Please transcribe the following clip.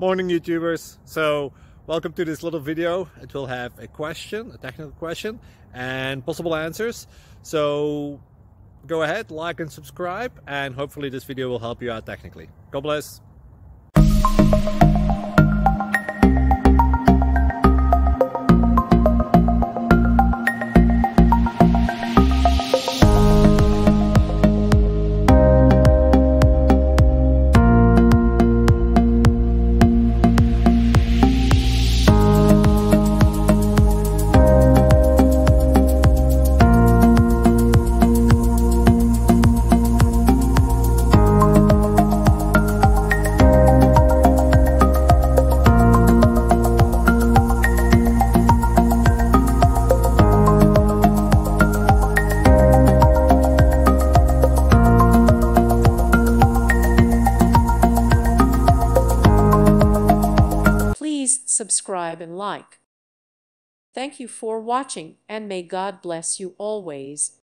Morning YouTubers. So welcome to this little video. It will have a question, a technical question, and possible answers. So go ahead, like and subscribe, and hopefully this video will help you out technically. God bless. Please subscribe and like. Thank you for watching, and may God bless you always.